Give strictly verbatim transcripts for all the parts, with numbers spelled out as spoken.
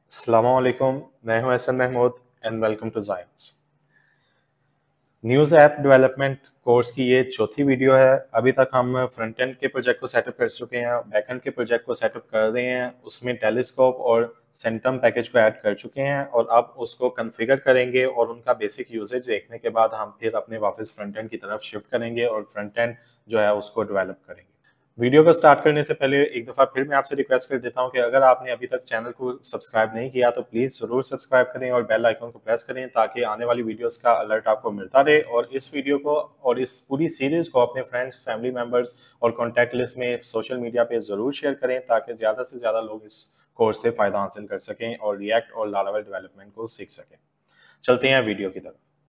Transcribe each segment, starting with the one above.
अस्सलामुअलैकुम, मैं हूं Ehsan Mahmood and welcome to Zions. News app development course की ये चौथी वीडियो है। अभी तक हम फ्रंट एंड के प्रोजेक्ट को सेटअप कर चुके हैं, बैक एंड के प्रोजेक्ट को सेटअप कर रहे हैं, उसमें टेलीस्कोप और सेंटम पैकेज को ऐड कर चुके हैं और अब उसको कॉन्फ़िगर करेंगे और उनका बेसिक यूजेज देखने के बाद हम फिर अपने वापस फ्रंट एंड की तरफ शिफ्ट करेंगे और फ्रंट एंड जो है उसको डेवलप करेंगे। वीडियो को स्टार्ट करने से पहले एक दफ़ा फिर मैं आपसे रिक्वेस्ट कर देता हूं कि अगर आपने अभी तक चैनल को सब्सक्राइब नहीं किया तो प्लीज़ ज़रूर सब्सक्राइब करें और बेल आइकन को प्रेस करें ताकि आने वाली वीडियोस का अलर्ट आपको मिलता रहे। और इस वीडियो को और इस पूरी सीरीज़ को अपने फ्रेंड्स, फैमिली मेम्बर्स और कॉन्टैक्ट लिस्ट में सोशल मीडिया पे ज़रूर शेयर करें ताकि ज़्यादा से ज़्यादा लोग इस कोर्स से फ़ायदा हासिल कर सकें और रिएक्ट और लारावेल डेवलपमेंट को सीख सकें। चलते हैं वीडियो की तरफ।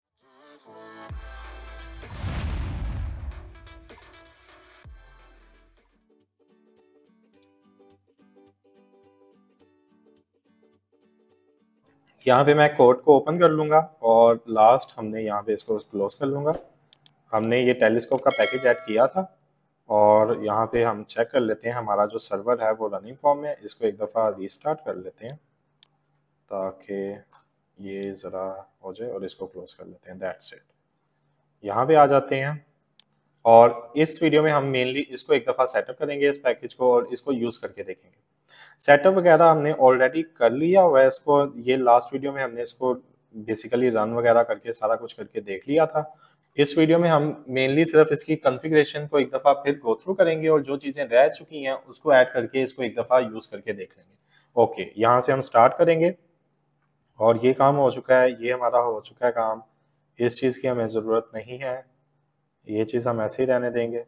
यहाँ पे मैं कोड को ओपन कर लूँगा और लास्ट हमने यहाँ पे इसको क्लोज कर लूँगा। हमने ये टेलीस्कोप का पैकेज ऐड किया था और यहाँ पे हम चेक कर लेते हैं हमारा जो सर्वर है वो रनिंग फॉर्म में। इसको एक दफ़ा रीस्टार्ट कर लेते हैं ताकि ये ज़रा हो जाए और इसको क्लोज कर लेते हैं। That's it. यहाँ पे आ जाते हैं और इस वीडियो में हम मेनली इसको एक दफ़ा सेटअप करेंगे, इस पैकेज को, और इसको यूज़ करके देखेंगे। सेटअप वगैरह हमने ऑलरेडी कर लिया हुआ है इसको। ये लास्ट वीडियो में हमने इसको बेसिकली रन वगैरह करके सारा कुछ करके देख लिया था। इस वीडियो में हम मेनली सिर्फ इसकी कॉन्फ़िगरेशन को एक दफ़ा फिर गो थ्रू करेंगे और जो चीज़ें रह चुकी हैं उसको ऐड करके इसको एक दफ़ा यूज़ करके देख लेंगे। ओके, यहाँ से हम स्टार्ट करेंगे और ये काम हो चुका है, ये हमारा हो चुका है काम। इस चीज़ की हमें ज़रूरत नहीं है, ये चीज़ हम ऐसे ही रहने देंगे।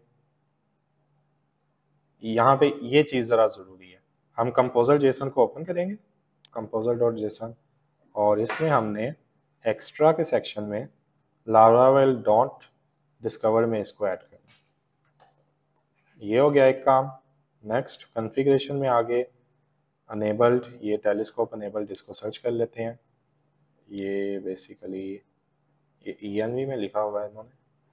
यहाँ पे ये चीज़ ज़रा ज़रूरी है। हम कंपोजर जेसन को ओपन करेंगे, कंपोजर डॉट जेसन, और इसमें हमने एक्स्ट्रा के सेक्शन में लारावेल डॉट डिस्कवर में इसको ऐड करना। ये हो गया एक काम। नेक्स्ट कॉन्फ़िगरेशन में आगे अनेबल्ड, ये टेलीस्कोप अनेबल्ड, इसको सर्च कर लेते हैं। ये बेसिकली ये ई एन वी में लिखा हुआ है इन्होंने।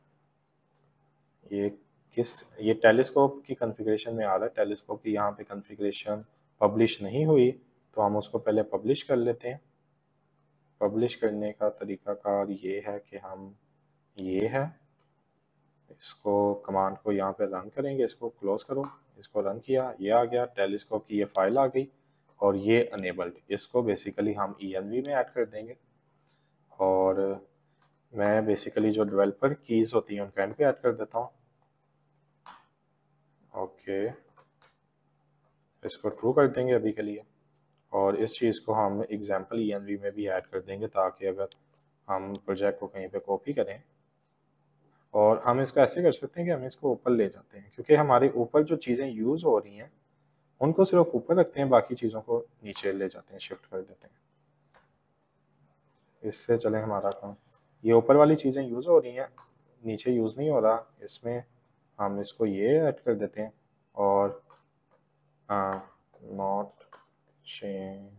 ये किस ये टेलीस्कोप की कॉन्फ़िगरेशन में आ रहा है। टेलीस्कोप की यहाँ पे कॉन्फ़िगरेशन पब्लिश नहीं हुई तो हम उसको पहले पब्लिश कर लेते हैं। पब्लिश करने का तरीकाकार ये है कि हम ये है, इसको कमांड को यहाँ पे रन करेंगे, इसको क्लोज करो, इसको रन किया, ये आ गया, टेलीस्कोप की ये फाइल आ गई और ये अनेबल्ड। इसको बेसिकली हम ई एन वी में ऐड कर देंगे और मैं बेसिकली जो डेवलपर कीज़ होती हैं उनका एंड पे ऐड कर देता हूँ। ओके, इसको ट्रू कर देंगे अभी के लिए और इस चीज़ को हम एग्जाम्पल ई एन वी में भी ऐड कर देंगे ताकि अगर हम प्रोजेक्ट को कहीं पे कॉपी करें, और हम इसको ऐसे कर सकते हैं कि हम इसको ऊपर ले जाते हैं क्योंकि हमारे ऊपर जो चीज़ें यूज़ हो रही हैं उनको सिर्फ ऊपर रखते हैं, बाकी चीज़ों को नीचे ले जाते हैं, शिफ्ट कर देते हैं। इससे चले हमारा काम, ये ऊपर वाली चीज़ें यूज़ हो रही हैं, नीचे यूज़ नहीं हो रहा, इसमें हम इसको ये ऐड कर देते हैं और नॉट चेंज।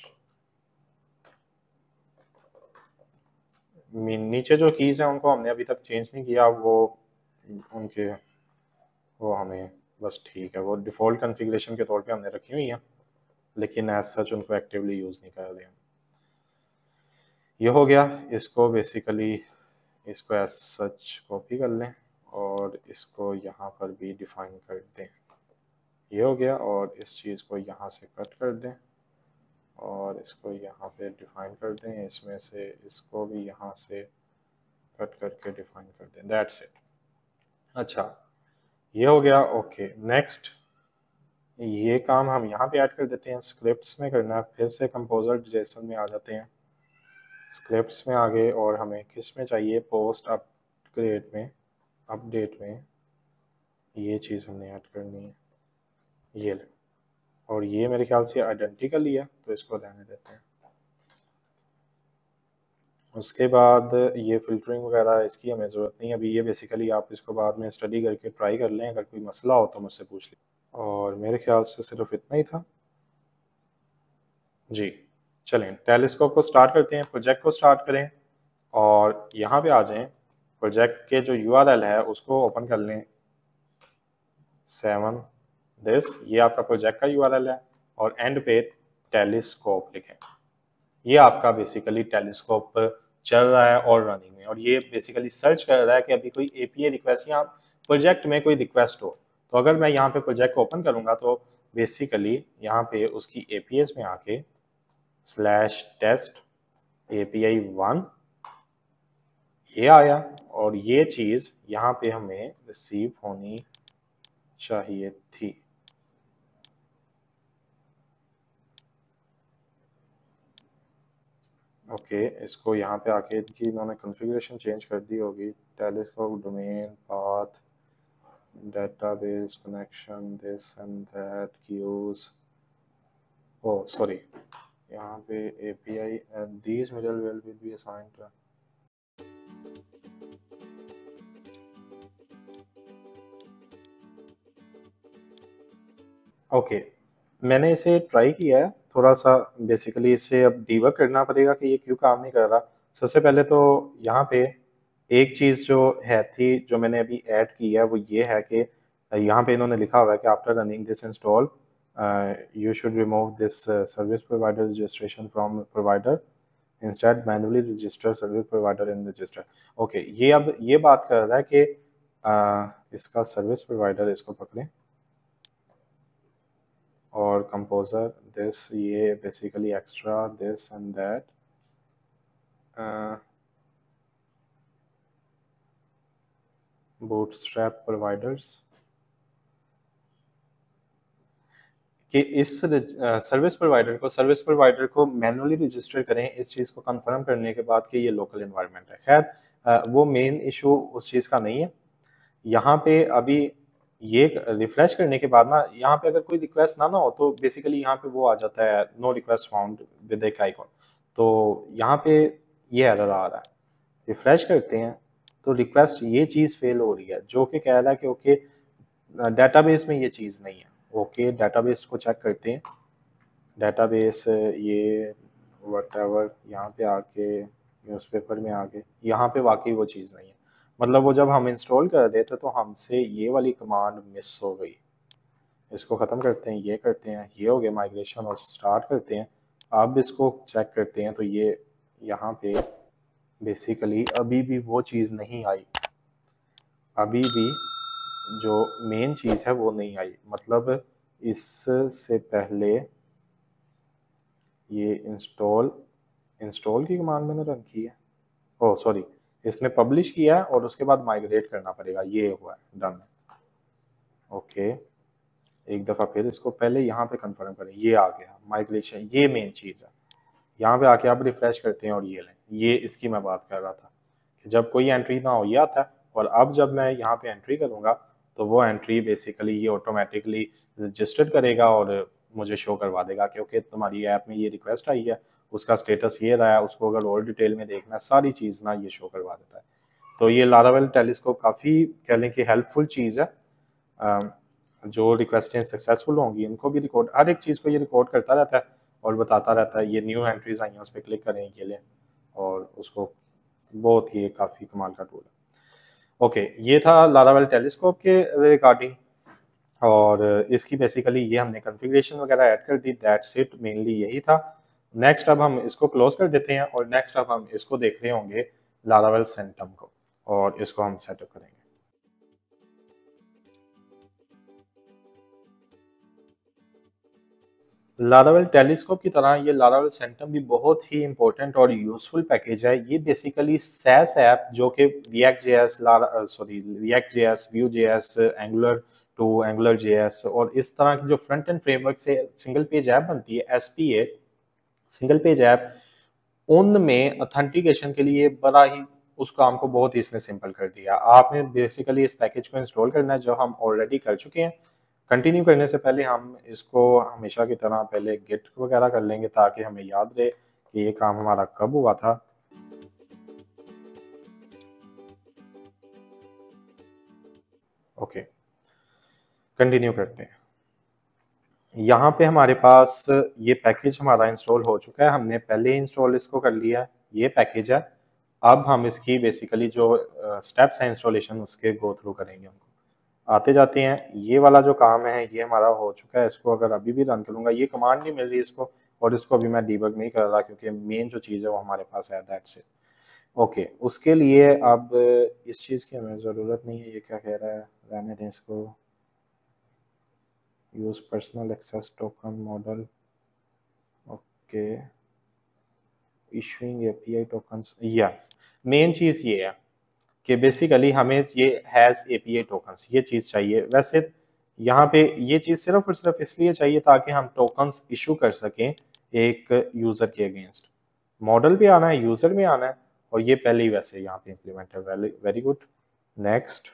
नीचे जो कीज़ हैं उनको हमने अभी तक चेंज नहीं किया, वो उनके वो हमें बस ठीक है, वो डिफ़ॉल्ट कॉन्फ़िगरेशन के तौर पे हमने रखी हुई हैं लेकिन एज सच उनको एक्टिवली यूज़ नहीं कर रहे हैं। ये हो गया। इसको बेसिकली इसको एज सच कॉपी कर लें और इसको यहाँ पर भी डिफ़ाइन कर दें। ये हो गया और इस चीज़ को यहाँ से कट कर दें और इसको यहाँ पे डिफ़ाइन कर दें, इसमें से इसको भी यहाँ से कट करके डिफ़ाइन कर दें। That's it. अच्छा, ये हो गया। ओके, नेक्स्ट ये काम हम यहाँ पे ऐड कर देते हैं, स्क्रिप्ट्स में करना है। फिर से कंपोजर जेसन में आ जाते हैं, स्क्रिप्ट्स में आ गए और हमें किस में चाहिए, पोस्ट अपग्रेड में, अपडेट में ये चीज़ हमने ऐड करनी है। ये ले, और ये मेरे ख्याल से आइडेंटिकल ही है तो इसको रहने देते हैं। उसके बाद ये फ़िल्टरिंग वगैरह इसकी हमें ज़रूरत नहीं है अभी, ये बेसिकली आप इसको बाद में स्टडी करके ट्राई कर लें, अगर कोई मसला हो तो मुझसे पूछ लें। और मेरे ख्याल से सिर्फ इतना ही था जी। चलें टेलीस्कोप को स्टार्ट करते हैं, प्रोजेक्ट को स्टार्ट करें और यहाँ पे आ जाएं। प्रोजेक्ट के जो यू आर एल है उसको ओपन कर लें, सेवन दिस, ये आपका प्रोजेक्ट का यू आर एल है और एंड पे टेलीस्कोप लिखें। ये आपका बेसिकली टेलीस्कोप चल रहा है और रनिंग में, और ये बेसिकली सर्च कर रहा है कि अभी कोई एपीआई रिक्वेस्ट या प्रोजेक्ट में कोई रिक्वेस्ट हो। तो अगर मैं यहाँ पे प्रोजेक्ट ओपन करूँगा तो बेसिकली यहाँ पे उसकी एपीएस में आके स्लैश टेस्ट एपीआई वन ये आया, और ये चीज़ यहाँ पे हमें रिसीव होनी चाहिए थी। ओके okay, इसको यहाँ पे आके कि इन्होंने कॉन्फ़िगरेशन चेंज कर दी होगी, telescope domain path database connection this and that queues, oh sorry, यहाँ पे A P I and these middleware will be assigned to okay okay. मैंने इसे ट्राई किया है थोड़ा सा, बेसिकली इसे अब डीबग करना पड़ेगा कि ये क्यों काम नहीं कर रहा। सबसे पहले तो यहाँ पे एक चीज़ जो है थी जो मैंने अभी ऐड की है वो ये है कि यहाँ पे इन्होंने लिखा हुआ है कि after running this install you should remove this service provider registration from provider, instead manually register service provider in register. Okay, ये अब ये बात कर रहा है कि uh, इसका सर्विस प्रोवाइडर, इसको पकड़ें, और कंपोजर दिस, ये basically extra this and that, bootstrap providers, कि इस सर्विस प्रोवाइडर को सर्विस प्रोवाइडर को मैनुअली रजिस्टर करें, इस चीज़ को कंफर्म करने के बाद कि ये लोकल इन्वायरमेंट है। खैर वो मेन इशू उस चीज़ का नहीं है। यहाँ पे अभी ये रिफ्रेश करने के बाद ना, यहाँ पे अगर कोई रिक्वेस्ट ना ना हो तो बेसिकली यहाँ पे वो आ जाता है नो रिक्वेस्ट फाउंड विद एक आइकॉन। तो यहाँ पे ये एरर आ रहा है, रिफ्रेश करते हैं तो रिक्वेस्ट ये चीज़ फेल हो रही है, जो कि कह रहा है कि ओके डेटाबेस में ये चीज़ नहीं है। ओके, डेटाबेस को चेक करते हैं, डेटाबेस ये व्हाटएवर यहाँ पे आके न्यूज़पेपर में आके यहाँ पे वाकई वो चीज़ नहीं है। मतलब वो जब हम इंस्टॉल कर देते तो हमसे ये वाली कमांड मिस हो गई। इसको ख़त्म करते हैं, ये करते हैं, ये हो गया माइग्रेशन, और स्टार्ट करते हैं। अब इसको चेक करते हैं तो ये यहाँ पे बेसिकली अभी भी वो चीज़ नहीं आई, अभी भी जो मेन चीज़ है वो नहीं आई। मतलब इससे पहले ये इंस्टॉल इंस्टॉल की कमांड मैंने रन की है, ओह सॉरी, इसने पब्लिश किया है और उसके बाद माइग्रेट करना पड़ेगा, ये हुआ है, डन है। ओके, एक दफ़ा फिर इसको पहले यहाँ पे कंफर्म करें, ये आ गया माइग्रेशन, ये मेन चीज़ है। यहाँ पे आके आप रिफ्रेश करते हैं और ये लें, ये इसकी मैं बात कर रहा था कि जब कोई एंट्री ना हो ये आता है, और अब जब मैं यहाँ पे एंट्री करूँगा तो वो एंट्री बेसिकली ये ऑटोमेटिकली रजिस्टर करेगा और मुझे शो करवा देगा कि ओके तुम्हारी ऐप में ये रिक्वेस्ट आई है, उसका स्टेटस ये रहा है, उसको अगर और डिटेल में देखना सारी चीज़ ना ये शो करवा देता है। तो ये लारावेल टेलीस्कोप काफ़ी कह लें कि हेल्पफुल चीज़ है। जो रिक्वेस्टें सक्सेसफुल होंगी इनको भी रिकॉर्ड, हर एक चीज़ को ये रिकॉर्ड करता रहता है और बताता रहता है। ये न्यू एंट्रीज आई हैं उस पर क्लिक करें ये लें, और उसको बहुत ही काफ़ी कमाल का टूल है। ओके, ये था लारावेल टेलीस्कोप के रिगार्डिंग, और इसकी बेसिकली ये हमने कॉन्फ़िगरेशन वगैरह ऐड कर दी, दैट्स इट, मेनली यही था। नेक्स्ट अब हम इसको क्लोज कर देते हैं और नेक्स्ट अब हम इसको देख रहे होंगे लारावेल सेंटम को, और इसको हम सेटअप करेंगे। लारावेल टेलीस्कोप की तरह ये लारावेल सेंटम भी बहुत ही इंपॉर्टेंट और यूजफुल पैकेज है। ये बेसिकली सैस ऐप जो कि React JS sorry React JS, Vue JS, Angular two Angular JS और इस तरह की जो फ्रंट एंड फ्रेमवर्क से सिंगल पेज ऐप बनती है, एसपीए सिंगल पेज ऐप, उनमें ऑथेंटिकेशन के लिए बड़ा ही उस काम को बहुत ही इसने सिंपल कर दिया। आपने बेसिकली इस पैकेज को इंस्टॉल करना है जो हम ऑलरेडी कर चुके हैं। कंटिन्यू करने से पहले हम इसको हमेशा की तरह पहले गिट वगैरह कर लेंगे ताकि हमें याद रहे कि ये काम हमारा कब हुआ था। ओके, कंटिन्यू करते हैं। यहाँ पे हमारे पास ये पैकेज हमारा इंस्टॉल हो चुका है, हमने पहले ही इंस्टॉल इसको कर लिया है, ये पैकेज है। अब हम इसकी बेसिकली जो स्टेप्स हैं इंस्टॉलेशन उसके गो थ्रू करेंगे। हमको आते जाते हैं, ये वाला जो काम है ये हमारा हो चुका है। इसको अगर अभी भी रन करूँगा, ये कमांड नहीं मिल रही इसको, और इसको अभी मैं डीबग नहीं कर रहा क्योंकि मेन जो चीज़ है वो हमारे पास है, दैट्स इट। ओके, उसके लिए अब इस चीज़ की हमें ज़रूरत नहीं है। ये क्या कह रहा है, रहने दें इसको। Use personal access token model, okay, issuing API tokens. Yes, main चीज़ ये है कि बेसिकली हमें ये हैज़ एपीआई टोकन्स ये चीज़ चाहिए। वैसे यहाँ पे ये चीज़ सिर्फ और सिर्फ इसलिए चाहिए ताकि हम टोकन्स इशू कर सकें एक यूज़र के अगेंस्ट। मॉडल भी आना है, यूज़र भी आना है, और ये पहले ही वैसे यहाँ पे इम्प्लीमेंट है। Very good, next,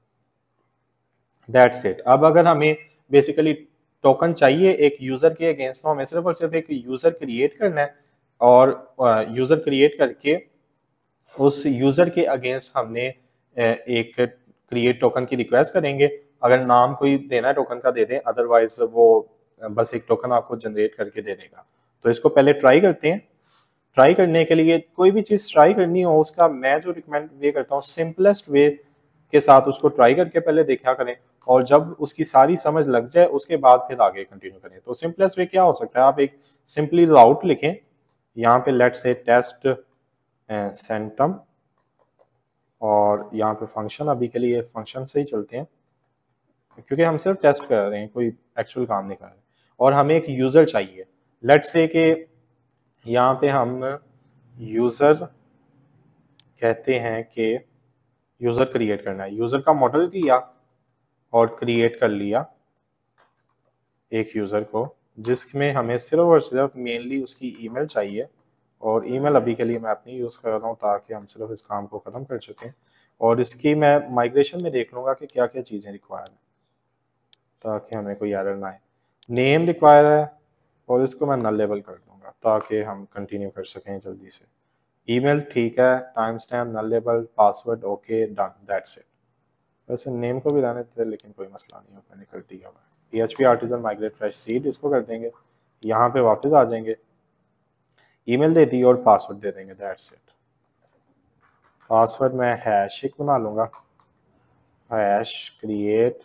that's it. अब अगर हमें बेसिकली टोकन चाहिए एक यूज़र के अगेंस्ट, तो हमें सिर्फ और सिर्फ एक यूज़र क्रिएट करना है, और यूज़र क्रिएट करके उस यूज़र के अगेंस्ट हमने एक क्रिएट टोकन की रिक्वेस्ट करेंगे। अगर नाम कोई देना है टोकन का दे दें, अदरवाइज वो बस एक टोकन आपको जनरेट करके दे देगा। तो इसको पहले ट्राई करते हैं। ट्राई करने के लिए कोई भी चीज़ ट्राई करनी हो, उसका मैं जो रिकमेंड वे करता हूँ, सिंपलेस्ट वे के साथ उसको ट्राई करके पहले देखा करें, और जब उसकी सारी समझ लग जाए उसके बाद फिर आगे कंटिन्यू करें। तो सिंपलेस्ट वे क्या हो सकता है, आप एक सिंपली राउट लिखें, यहाँ पे लेट्स से टेस्ट सेंटम, और यहाँ पे फंक्शन, अभी के लिए फंक्शन से ही चलते हैं क्योंकि हम सिर्फ टेस्ट कर रहे हैं, कोई एक्चुअल काम नहीं कर रहे। और हमें एक यूज़र चाहिए, लेट्स से कि यहाँ पे हम यूज़र कहते हैं कि यूज़र क्रिएट करना है। यूज़र का मॉडल दिया और क्रिएट कर लिया एक यूज़र को, जिसमें हमें सिर्फ और सिर्फ मेनली उसकी ईमेल चाहिए, और ईमेल अभी के लिए मैं अपनी यूज़ कर रहा हूँ ताकि हम सिर्फ इस काम को ख़त्म कर सकें। और इसकी मैं माइग्रेशन में देख लूँगा कि क्या क्या चीज़ें रिक्वायर हैं ताकि हमें कोई एरर ना आए। नेम रिक्वायर है, और इसको मैं नल लेबल कर दूँगा ताकि हम कंटिन्यू कर सकें जल्दी से। ईमेल ठीक है, time stamp, null label, password okay, done, that's it. वैसे नेम को भी रहने देते लेकिन कोई मसला नहीं है, मैंने कर दिया हुआ है। P H P artisan migrate fresh seed, इसको कर देंगे, यहाँ पे वापस आ जाएंगे, ईमेल दे दी और पासवर्ड दे देंगे, दैट्स इट। पासवर्ड मैं हैश एक बना लूँगा, हैश क्रिएट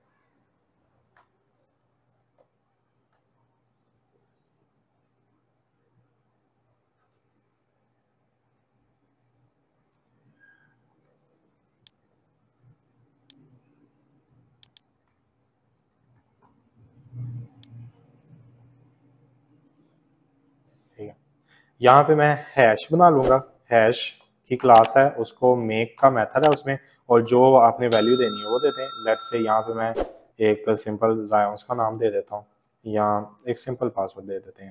ठीक है। यहाँ पे मैं हैश बना लूँगा, हैश की क्लास है, उसको मेक का मेथड है उसमें, और जो आपने वैल्यू देनी है वो देते हैं। लेट्स से यहाँ पे मैं एक सिंपल जायंस का नाम दे देता हूँ, या एक सिंपल पासवर्ड दे देते हैं,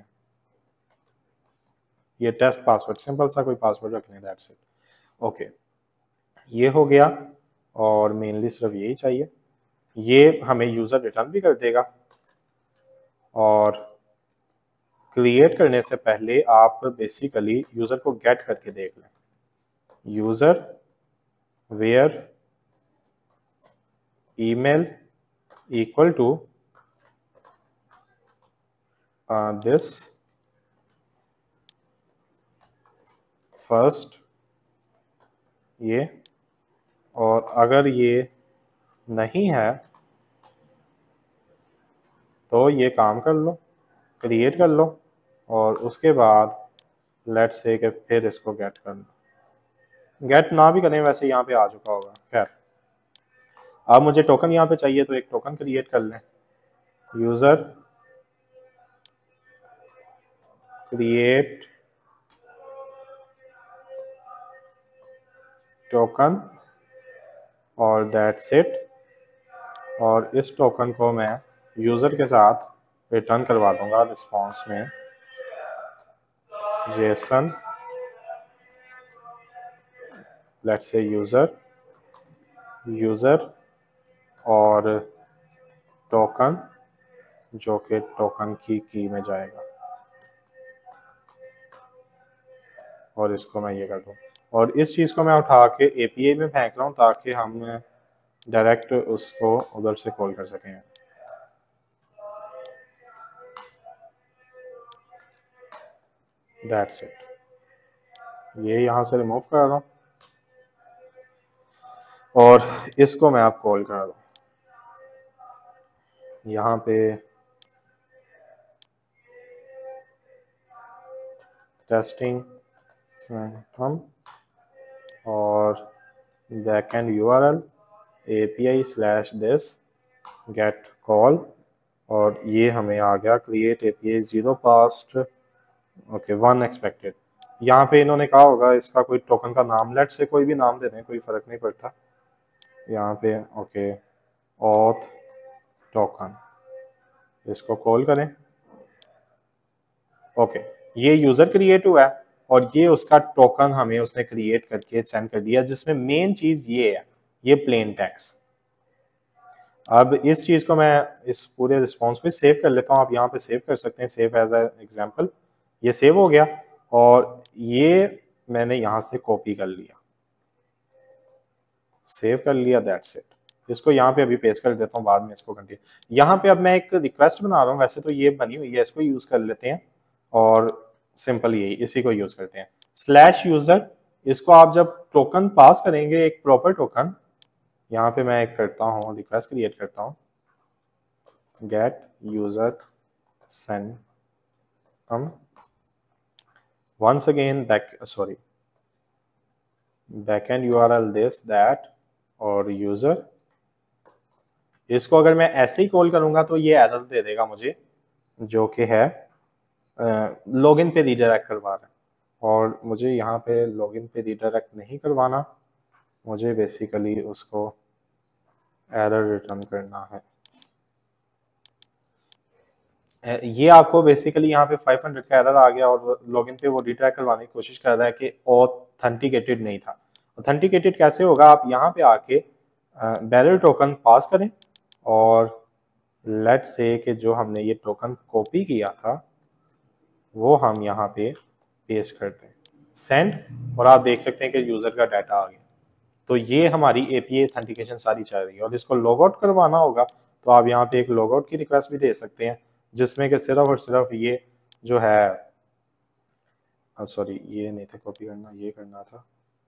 ये टेस्ट पासवर्ड, सिंपल सा कोई पासवर्ड रख लें, दैट्स इट। ओके, ये हो गया, और मेनली सिर्फ यही चाहिए। ये हमें यूज़र रिटर्न भी कर देगा, और क्रिएट करने से पहले आप बेसिकली यूज़र को गेट करके देख लें, user where email equal to this first, ये, और अगर ये नहीं है तो ये काम कर लो, क्रिएट कर लो, और उसके बाद लेट्स से कि फिर इसको गेट कर लो। गेट ना भी करें, वैसे यहाँ पे आ चुका होगा। खैर, अब मुझे टोकन यहाँ पे चाहिए, तो एक टोकन क्रिएट कर लें, यूज़र क्रिएट टोकन, और दैट्स इट। और इस टोकन को मैं यूज़र के साथ रिटर्न करवा दूंगा रिस्पॉन्स में, जेसन लेट्स से यूज़र यूज़र और टोकन, जो कि टोकन की की में जाएगा, और इसको मैं ये कर दूँ, और इस चीज़ को मैं उठा के एपीआई में फेंक रहा हूँ ताकि हम डायरेक्ट उसको उधर से कॉल कर सकें। दैट्स इट, ये यहाँ से रिमूव कर रहा हूँ, और इसको मैं आप कॉल कर रहा हूँ यहाँ पे, टेस्टिंग हम और backend URL API slash this get call, और ये हमें आ गया create API zero past okay one expected. यहाँ पे इन्होंने कहा होगा इसका कोई टोकन का नाम, लेट से कोई भी नाम दे दें, कोई फर्क नहीं पड़ता यहाँ पे। ओके ऑथ टोकन, इसको कॉल करें। ओके ये यूजर क्रिएट हुआ है और ये उसका टोकन हमें उसने क्रिएट करके सेंड कर दिया, जिसमें मेन चीज ये है, ये प्लेन टेक्स्ट। अब इस चीज को मैं इस पूरे रिस्पॉन्स को सेव कर लेता हूँ, आप यहाँ पे सेव कर सकते हैं, सेव एज ए एग्जाम्पल। ये सेव हो गया और ये मैंने यहाँ से कॉपी कर लिया, सेव कर लिया, दैट्स इट। इसको यहाँ पे अभी पेस्ट कर देता हूँ, बाद में इसको कंटिन्यू। यहाँ पे अब मैं एक रिक्वेस्ट बना रहा हूँ, वैसे तो ये बनी हुई है, इसको यूज कर लेते हैं और सिंपल यही इसी को यूज करते हैं। स्लैश यूजर, इसको आप जब टोकन पास करेंगे, एक प्रॉपर टोकन, यहाँ पे मैं एक करता हूँ, रिक्वेस्ट क्रिएट करता हूँ, गेट यूजर सेंड हम once again back sorry backend URL this that और यूजर। इसको अगर मैं ऐसे ही कॉल करूंगा तो ये एरर दे देगा मुझे, जो कि है लॉगिन पे रीडायरेक्ट करवा रहा है, और मुझे यहाँ पे लॉगिन पे रीडायरेक्ट नहीं करवाना, मुझे बेसिकली उसको एरर रिटर्न करना है। ये आपको बेसिकली यहाँ पे पाँच सौ का एरर आ गया और लॉगिन पे वो रीडायरेक्ट करवाने की कोशिश कर रहा है कि ऑथेंटिकेटेड नहीं था। ऑथेंटिकेटेड कैसे होगा, आप यहाँ पे आके बैरल टोकन पास करें और लेट्स से कि जो हमने ये टोकन कॉपी किया था वो हम यहाँ पे पेस्ट करते हैं, सेंड, और आप देख सकते हैं कि यूजर का डाटा आ गया। तो ये हमारी एपीआई ऑथेंटिकेशन सारी चल रही है। और इसको लॉग आउट करवाना होगा तो आप यहाँ पे एक लॉग आउट की रिक्वेस्ट भी दे सकते हैं, जिसमें कि सिर्फ और सिर्फ ये जो है सॉरी ये नहीं था कॉपी करना, ये करना था।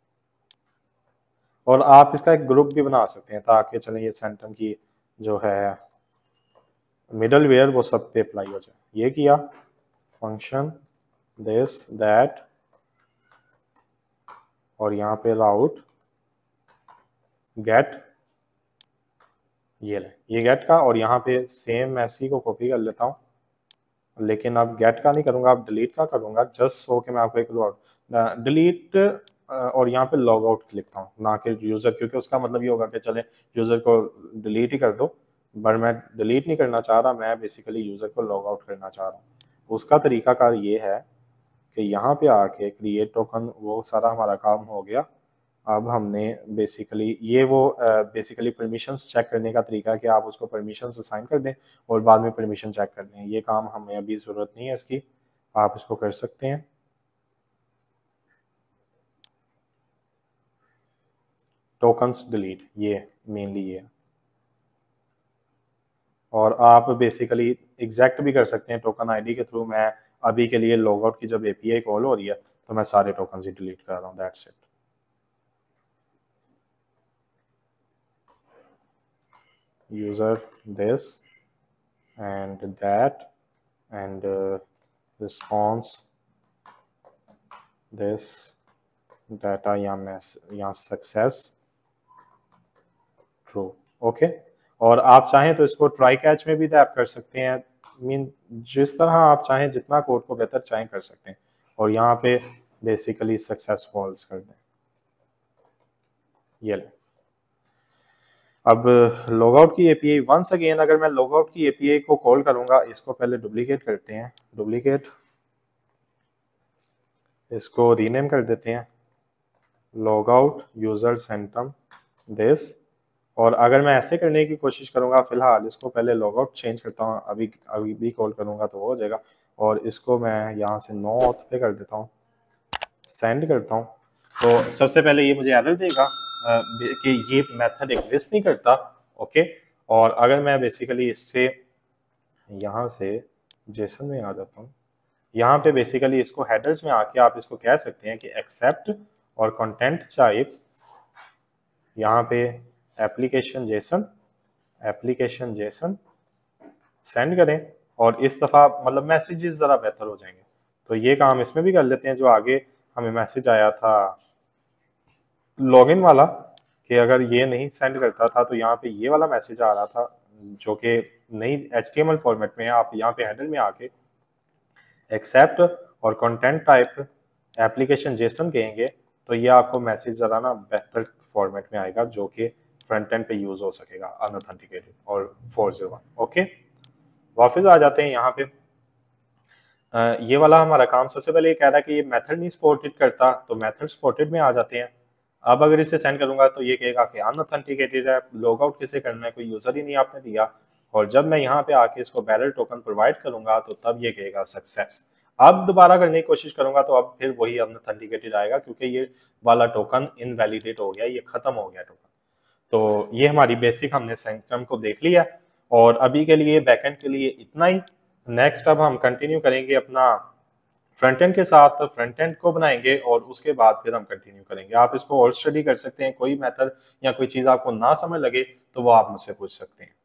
और आप इसका एक ग्रुप भी बना सकते हैं ताकि चलें ये सेंटम की जो है मिडल वेयर वो सब पे अप्लाई हो जाए। ये किया फंक्शन दिस दैट और यहाँ पे राउट गेट, ये ले ये गेट का, और यहाँ पे सेम मैसी को कॉपी कर लेता हूँ, लेकिन अब गेट का नहीं करूँगा, अब डिलीट का करूँगा, जस्ट सो कि मैं आपको एक लॉग डिलीट और यहाँ पे लॉग आउट लिखता हूँ, ना कि यूज़र, क्योंकि उसका मतलब ये होगा कि चले यूज़र को डिलीट ही कर दो, बट मैं डिलीट नहीं करना चाह रहा, मैं बेसिकली यूज़र को लॉग आउट करना चाह रहा हूँ। उसका तरीकाकार ये है कि यहाँ पे आके क्रिएट टोकन, वो सारा हमारा काम हो गया। अब हमने बेसिकली ये वो बेसिकली परमिशंस चेक करने का तरीका है कि आप उसको परमिशंस असाइन कर दें और बाद में परमिशन चेक कर लें। ये काम हमें अभी ज़रूरत नहीं है इसकी, आप इसको कर सकते हैं। टोकन्स डिलीट, ये मेनली ये है। और आप बेसिकली एग्जैक्ट भी कर सकते हैं टोकन आईडी के थ्रू। मैं अभी के लिए लॉग आउट की जब एपीआई कॉल हो रही है तो मैं सारे टोकन्स ही डिलीट कर रहा हूँ, that's it. user this and that and uh, response this data या मैस या सक्सेस ट्रू। ओके, और आप चाहें तो इसको ट्राई कैच में भी रैप कर सकते हैं, मीन जिस तरह आप चाहें, जितना कोड को बेहतर चाहें कर सकते हैं, और यहाँ पे बेसिकली सक्सेस फॉल्स कर दें। ये ले अब लॉग आउट की एपीआई वंस अगेन, अगर मैं लॉग आउट की एपीआई को कॉल करूंगा, इसको पहले डुप्लीकेट करते हैं, डुप्लीकेट, इसको रीनेम कर देते हैं log out user Sanctum this. और अगर मैं ऐसे करने की कोशिश करूंगा, फिलहाल इसको पहले लॉग आउट चेंज करता हूं, अभी अभी भी कॉल करूंगा तो वो हो जाएगा, और इसको मैं यहाँ से नो ऑथ पे कर देता हूँ, सेंड करता हूँ। तो सबसे पहले ये मुझे एरर देगा कि ये मेथड एग्जिस्ट नहीं करता। ओके, और अगर मैं बेसिकली इससे यहाँ से जेसन में आ जाता हूँ, यहाँ पे बेसिकली इसको हेडर्स में आके आप इसको कह सकते हैं कि एक्सेप्ट और कंटेंट टाइप, यहाँ पे application JSON, application JSON send करें, और इस दफ़ा मतलब मैसेजेस ज़रा बेहतर हो जाएंगे। तो ये काम इसमें भी कर लेते हैं। जो आगे हमें मैसेज आया था लॉगिन वाला कि अगर ये नहीं सेंड करता था तो यहाँ पे ये वाला मैसेज आ रहा था जो कि नई H T M L format में है। आप यहाँ पे हेडर में आके एक्सेप्ट और कंटेंट टाइप एप्लीकेशन जेसन कहेंगे तो ये आपको मैसेज ज़रा ना बेहतर फॉर्मेट में आएगा जो कि फ्रंट एंड पे यूज़ हो सकेगा अनऑथेंटिकेटेड और फोर जीरो वन। ओके, वापस आ जाते हैं यहाँ पे। आ, ये वाला हमारा काम सबसे पहले ये कह रहा है कि ये मेथड नहीं सपोर्टेड करता, तो मेथड सपोर्टेड में आ जाते हैं। अब अगर इसे सेंड करूंगा तो ये कहेगा कि अनऑथेंटिकेटेड है, लॉग आउट किसे करना है, कोई यूज़र ही नहीं आपने दिया। और जब मैं यहाँ पे आके इसको बैरल टोकन प्रोवाइड करूंगा तो तब ये कहेगा सक्सेस। अब दोबारा करने की कोशिश करूंगा तो अब फिर वही अनऑथेंटिकेटेड आएगा क्योंकि ये वाला टोकन इनवैलिडेट हो गया, ये खत्म हो गया टोकन। तो ये हमारी बेसिक हमने सेंक्टम को देख लिया और अभी के लिए बैकएंड के लिए इतना ही। नेक्स्ट अब हम कंटिन्यू करेंगे अपना फ्रंट एंड के साथ, फ्रंट एंड को बनाएंगे और उसके बाद फिर हम कंटिन्यू करेंगे। आप इसको और स्टडी कर सकते हैं, कोई मेथड या कोई चीज़ आपको ना समझ लगे तो वो आप मुझसे पूछ सकते हैं।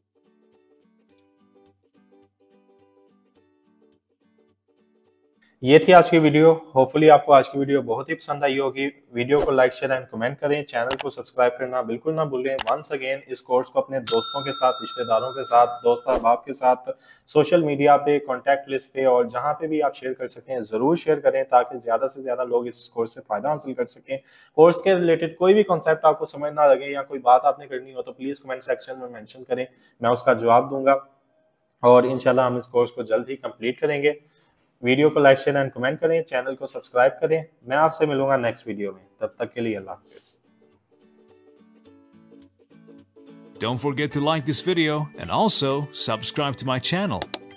ये थी आज की वीडियो। होपफुली आपको आज की वीडियो बहुत ही पसंद आई होगी। वीडियो को लाइक शेयर एंड कमेंट करें, चैनल को सब्सक्राइब करना बिल्कुल ना भूलें। वंस अगेन इस कोर्स को अपने दोस्तों के साथ, रिश्तेदारों के साथ, दोस्त अहबाब के साथ, सोशल मीडिया पे, कॉन्टैक्ट लिस्ट पे और जहाँ पे भी आप शेयर कर सकते हैं ज़रूर शेयर करें ताकि ज़्यादा से ज़्यादा लोग इस कोर्स से फ़ायदा हासिल कर सकें। कोर्स के रिलेटेड कोई भी कॉन्सेप्ट आपको समझ ना लगे या कोई बात आपने करनी हो तो प्लीज़ कमेंट सेक्शन में मैंशन करें, मैं उसका जवाब दूंगा और इंशाल्लाह हम इस कोर्स को जल्द ही कंप्लीट करेंगे। वीडियो को लाइक शेयर एंड कमेंट करें, चैनल को सब्सक्राइब करें। मैं आपसे मिलूंगा नेक्स्ट वीडियो में, तब तक के लिए अल्लाह हाफिज़। Don't forget to like this video and also subscribe to my channel.